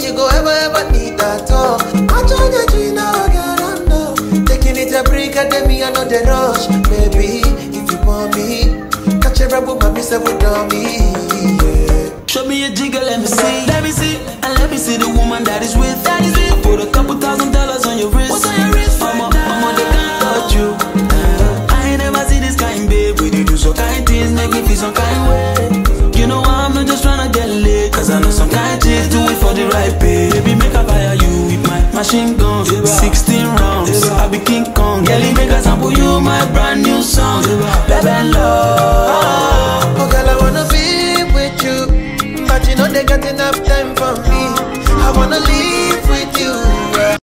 you go ever need that all. I join the dream now, girl, I know. Taking it a break, and then me I know the rush. Baby, if you want me, catch a rebel, but me say we don't me. Show me a jigger, let me see. Let me see, and let me see the woman that is with. Put a couple $1,000 on your wrist. What's on your wrist? Mama, they can't touch you. I ain't never see this kind, babe. We do so kind things, make me feel some kind way. You know I'm not just tryna get laid, cause I know some kind chicks do it for the right pay. Baby, make I fire you with my machine gun. 16 rounds, I be King Kong. Girl, make I sample you my brand new song. Baby, love.